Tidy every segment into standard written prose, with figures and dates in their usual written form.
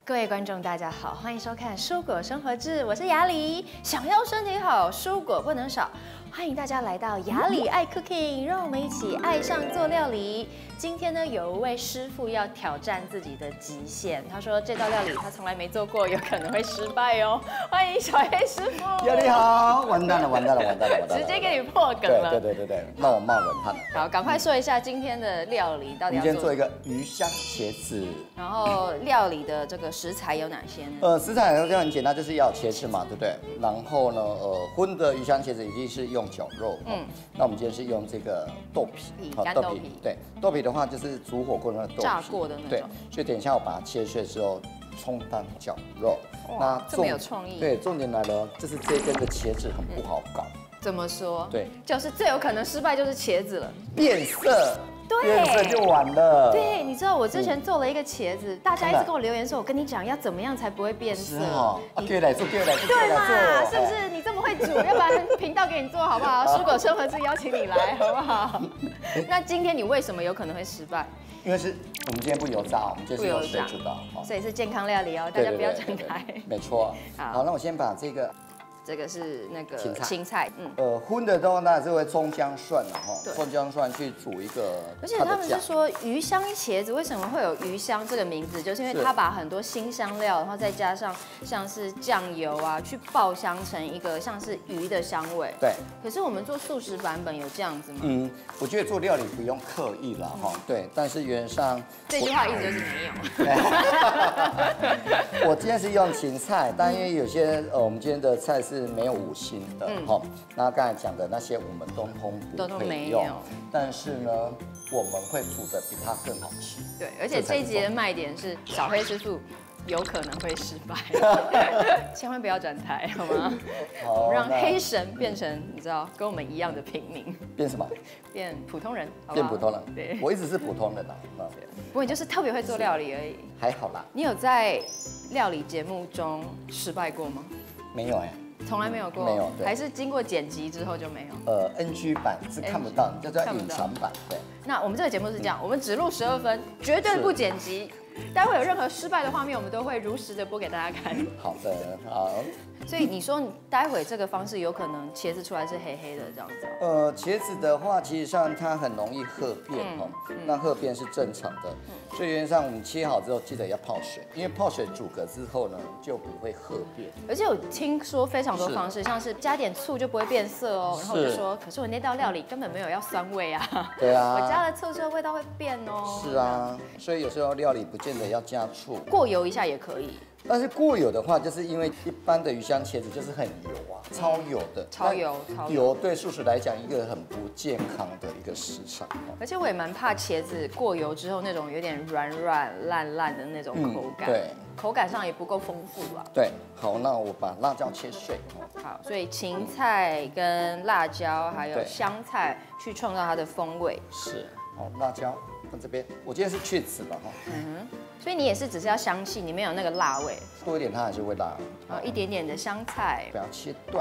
各位观众，大家好，欢迎收看《蔬果生活志》，我是雅里。想要身体好，蔬果不能少。欢迎大家来到雅里爱 Cooking， 让我们一起爱上做料理。今天呢，有一位师傅要挑战自己的极限。他说这道料理他从来没做过，有可能会失败哦。欢迎小黑师傅。 雅里好，完蛋了，完蛋了，完蛋了，完蛋了！ 直接给你破梗了。 对，让我冒冷汗了。 好，赶快说一下今天的料理到底要做。 我们今天做一个鱼香茄子。 然后料理的这个食材有哪些呢？ 食材就很简单，就是要茄子嘛，对不对？然后呢，荤的鱼香茄子已经是用绞肉，那我们今天是用这个豆皮， 干豆皮， 对，豆皮的话就是煮火锅的那个豆皮， 炸过的那种， 对，所以等一下我把它切碎之后充当绞肉。 那这么有创意。 对，重点来了，就是这根的茄子很不好搞。 怎么说？ 对， 就是最有可能失败就是茄子了， 变色。 对， 变色就完了。 对，你知道我之前做了一个茄子，大家一直跟我留言说，我跟你讲要怎么样才不会变色。 给来做，给来做， 对嘛？是不是？你这么会煮，要不然频道给你做好不好？蔬果生活志邀请你来，好不好？那今天你为什么有可能会失败？ 因为是我们今天不油炸，我们今天是用水煮的， 所以是健康料理哦，大家不要转台。 没错。好，那我先把这个是那个青菜， 荤的话那是会葱姜蒜的哈，葱姜蒜去煮一个。 而且他们是说鱼香茄子为什么会有鱼香这个名字，就是因为它把很多辛香料，然后再加上像是酱油啊，去爆香成一个像是鱼的香味。 对。可是我们做素食版本有这样子吗？ 我觉得做料理不用刻意了哈，对。但是原则上这句话意思就是没有。 我今天是用芹菜，但因为有些我们今天的菜是没有五辛的，那刚才讲的那些我们都不会用，但是呢，我们会煮的比它更好吃。 对，而且这一集的卖点是小黑师傅有可能会失败，千万不要转台，好吗？我们让黑神变成你知道跟我们一样的平民， 变什么？ 变普通人， 变普通人。 对， 我一直是普通人啊。 不过你就是特别会做料理而已。 还好啦。 你有在料理节目中失败过吗？ 没有哎。 从来没有过， 没有， 还是经过剪辑之后就没有。 NG 版是看不到，叫做隐藏版。对。 那我们这个节目是这样，我们只录12分，绝对不剪辑。待会有任何失败的画面，我们都会如实的播给大家看。 好的，好。 所以你说你待会这个方式有可能茄子出来是黑黑的这样子？ 茄子的话，其实上它很容易褐变哦，那褐变是正常的。所以原则上我们切好之后，记得要泡水，因为泡水煮个之后呢，就不会褐变。 而且我听说非常多方式，像是加点醋就不会变色哦。然后我就说，可是我那道料理根本没有要酸味啊。 对啊。 我加了醋之后味道会变哦。 是啊，所以有时候料理不见得要加醋， 过油一下也可以。 但是过油的话，就是因为一般的鱼香茄子就是很油啊，超油的， 超油， 油对素食来讲一个很不健康的一个食材。 而且我也蛮怕茄子过油之后那种有点软烂的那种口感， 对， 口感上也不够丰富啊。 对，好，那我把辣椒切碎。 好，所以芹菜跟辣椒还有香菜去创造它的风味。 是，好，辣椒放这边，我今天是去籽了哈。 所以你也是只是要香气，你没有那个辣味， 多一点它还是会辣。 然后一点点的香菜， 不要切断。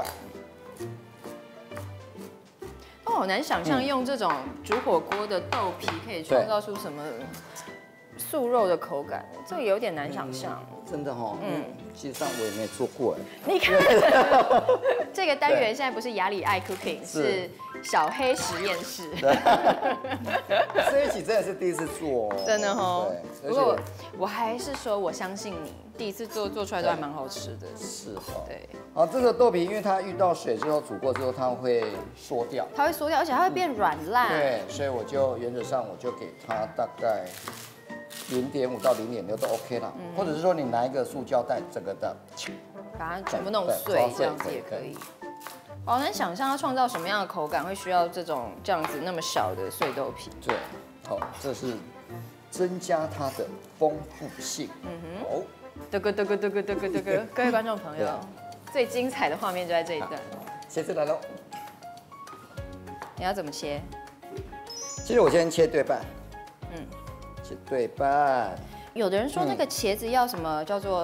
我好难想象用这种煮火锅的豆皮可以创造出什么素肉的口感，这个有点难想象。 真的哦，其实上我也没有做过哎。 你看，这个单元现在不是雅里爱 Cooking， 是小黑实验室。 这一期真的是第一次做， 真的哦。 对， 不过我还是说我相信你，第一次做出来都还蛮好吃的。 是哈。对。 好， 这个豆皮因为它遇到水之后煮过之后，它会缩掉。 它会缩掉，而且它会变软烂。 对，所以我就原则上我就给它大概0.5到0.6都 OK 啦，或者是说你拿一个塑胶袋，整个的把它全部弄碎，这样子也可以。好难想象它创造什么样的口感会需要这样子那么小的碎豆皮。 对，好，这是增加它的丰富性。哦， 各位观众朋友，最精彩的画面就在这一段。 茄子来喽， 你要怎么切？ 其实我先切对半。切对半。 有的人说那个茄子要什么叫做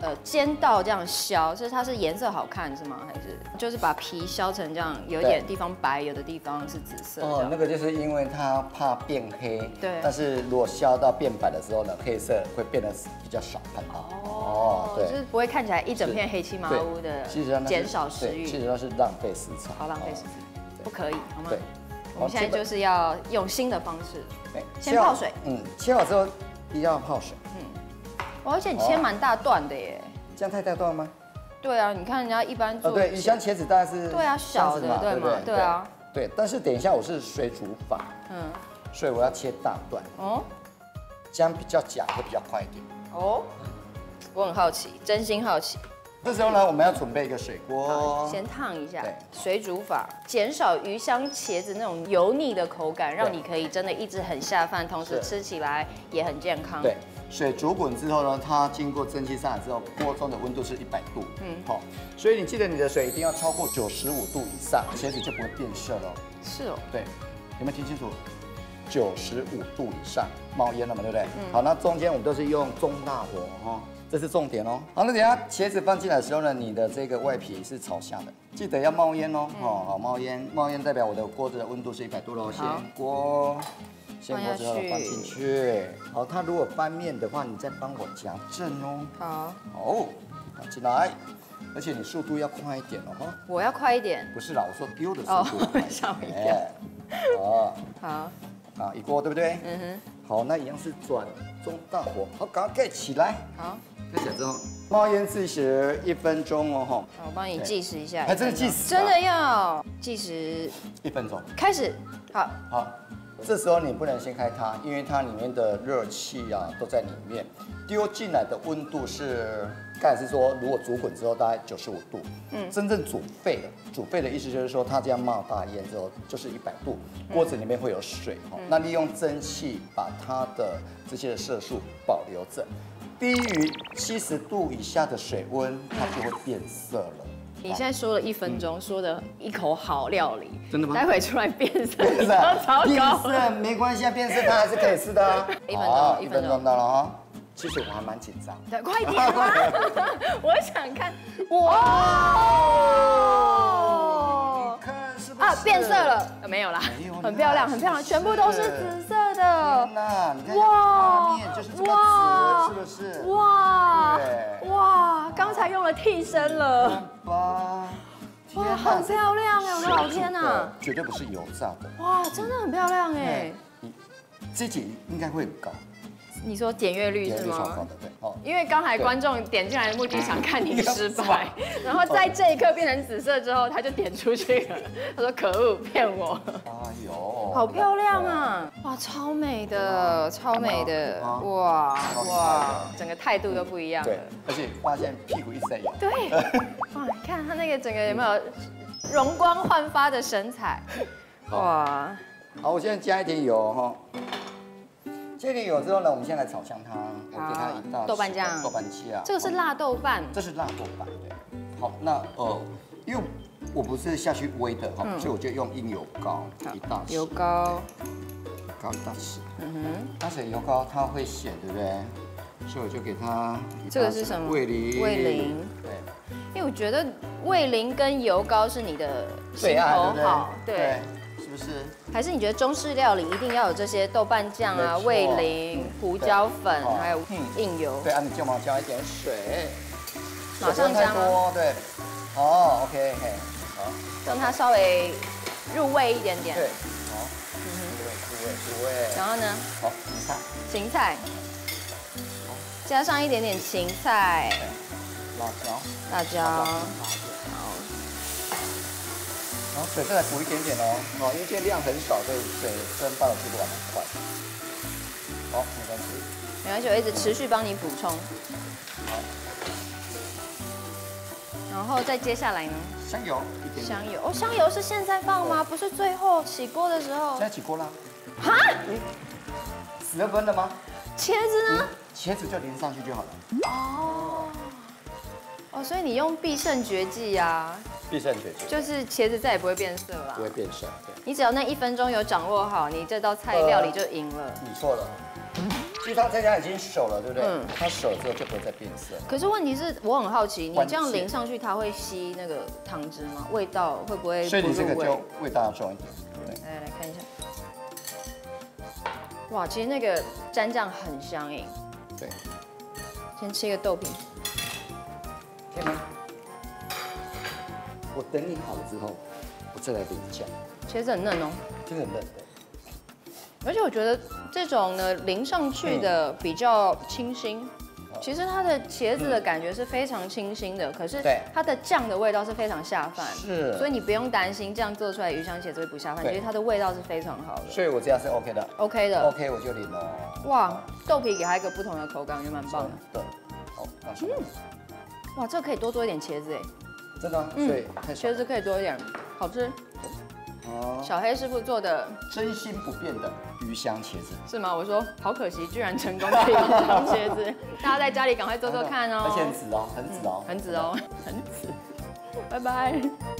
煎到这样削，它是颜色好看是吗？还是就是把皮削成这样，有一点地方白，有的地方是紫色？ 哦，那个就是因为它怕变黑， 对。 但是如果削到变白的时候呢，黑色会变得比较少看到。 哦，对，就是不会看起来一整片黑漆麻乌的，减少食欲。 其实那是浪费食材。 好，浪费食材，不可以，好吗？ 对。 我们现在就是要用新的方式，先泡水。 切好之后一定要泡水。 而且你切蛮大段的耶。 这样太大段吗？ 对啊，你看人家一般做。 对，鱼香茄子大概是。 对啊，小的，对吗？对啊。 对，但是等一下我是水煮法，所以我要切大段。哦。这样比较夹会比较快一点。哦。 我很好奇，真心好奇。 这时候呢，我们要准备一个水锅， 先烫一下。对，水煮法减少鱼香茄子那种油腻的口感，让你可以真的一直很下饭，同时吃起来也很健康。 对，水煮滚之后呢，它经过蒸汽上来之后，锅中的温度是100度。好，所以你记得你的水一定要超过95度以上，茄子就不会变色了。 是哦。 对，有没有听清楚？95度以上，冒烟了嘛，对不对？好，那中间我们都是用中大火哈。这是重点哦。好，那等下茄子放进来的时候呢，你的这个外皮是朝下的，记得要冒烟哦。好，冒烟，冒烟代表我的锅子的温度是100度喽。先锅之后放进去。好，它如果翻面的话，你再帮我夹正哦。好。好，放进来，而且你速度要快一点哦。 我要快一点？ 不是啦，我说丢的速度快一点。好。好，一锅对不对？好，那一样是转中大火。好，赶快盖起来。好。盖起来之后，冒烟计时1分钟哦，哈。 我帮你计时一下。 还真的计时？ 真的要计时 1分钟。 开始。好。 好，这时候你不能先开它，因为它里面的热气啊都在里面。丢进来的温度是，刚才是说，如果煮滚之后大概95度。真正煮沸的意思就是说，它这样冒大烟之后就是100度，锅子里面会有水哈。那利用蒸汽把它的这些的色素保留着。低于70度以下的水温，它就会变色了。 你现在说了1分钟，说的一口好料理， 真的吗？ 待会出来变色， 糟糕。变色没关系啊，变色它还是可以吃的啊。1分钟到了哈。其实我还蛮紧张。 对，快点啊！我想看，哇！ 你看是不是？啊， 变色了，没有啦，很漂亮，很漂亮，全部都是紫色的。 那你看画面就是这么紫，是不是？ 哇！哇！刚才用了替身了。哇，好漂亮哎！我的老天呐！ 绝对不是油炸的。 哇，真的很漂亮哎！ 这集应该会很高。 你说点阅率是吗？ 对，哦， 因为刚才观众点进来的目的想看你失败，然后在这一刻变成紫色之后，他就点出去了。他说：“可恶，骗我！”哎呦，好漂亮啊！哇，超美的，超美的！哇，整个态度都不一样了。 对，而且发现屁股一直在摇。 对，哇，你看他那个整个有没有容光焕发的神采？哇！ 好，我现在加一点油哈。这点油之后呢，我们先来炒香汤。我给它一大豆瓣酱。 豆瓣酱。 这个是辣豆瓣。 这是辣豆瓣，对。好，那因为我不是下去煨的哈，所以我就用硬油膏一大匙。 油膏一大匙。而且油膏它会咸，对不对？所以我就给它。 这个是什么？ 味淋。 味淋。对。因为我觉得味淋跟油膏是你的最爱， 对。 是不是？ 还是你觉得中式料理一定要有这些豆瓣酱啊、味淋、胡椒粉，还有硬油？ 对啊，你就帮我加一点水， 马上加吗？ 对，好 ，OK， 好， 让它稍微入味一点点。 对，好，入味。 然后呢？ 好， 芹菜，加上一点点芹菜，辣椒。 然后水再来补一点点哦，因为今天量很少，所以水蒸发的速度还蛮快。好，没关系。 没关系，我一直持续帮你补充。好。然后再接下来呢？ 香油一点。 香油哦，香油是现在放吗？不是最后起锅的时候？ 现在起锅啦。 哈 ？12分了吗？ 茄子呢？ 茄子就淋上去就好了。 哦，所以你用必胜绝技啊。 必胜绝技就是茄子再也不会变色了， 不会变色。对， 你只要那1分钟有掌握好，你这道菜料理就赢了。 你错了， 其实它在家已经熟了，对不对？它熟了之后就不会再变色。 可是问题是我很好奇，你这样淋上去，它会吸那个汤汁吗？味道会不会不入味？ 所以你这个就味道要重一点。对， 来看一下。哇，其实那个蘸酱很香诶。 对。 先吃一个豆皮。 可以吗？我等你好了之后，我再来淋酱。 茄子很嫩哦。 真的很嫩的。 而且我觉得这种呢淋上去的比较清新，其实它的茄子的感觉是非常清新的，可是它的酱的味道是非常下饭， 是， 所以你不用担心这样做出来鱼香茄子会不下饭，其实它的味道是非常好的。 所以我这样是 OK 的。 OK 的。 OK 我就淋了。 哇，豆皮给它一个不同的口感，也蛮棒的。 对。好， 哇，这个可以多做一点茄子哎。 真的吗？所以茄子可以多一点，好吃。小黑师傅做的真心不变的鱼香茄子是吗？我说好可惜，居然成功可以鱼香茄子，大家在家里赶快做做看哦。 而且很紫哦，很紫哦， 很紫哦，很紫。拜拜。